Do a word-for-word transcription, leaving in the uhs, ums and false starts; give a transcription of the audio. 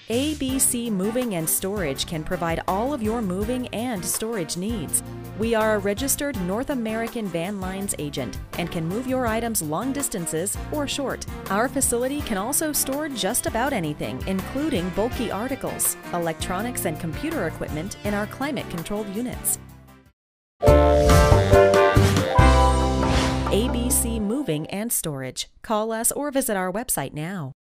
A B C Moving and Storage can provide all of your moving and storage needs. We are a registered North American Van Lines agent and can move your items long distances or short. Our facility can also store just about anything, including bulky articles, electronics, and computer equipment in our climate-controlled units. A B C Moving and Storage. Call us or visit our website now.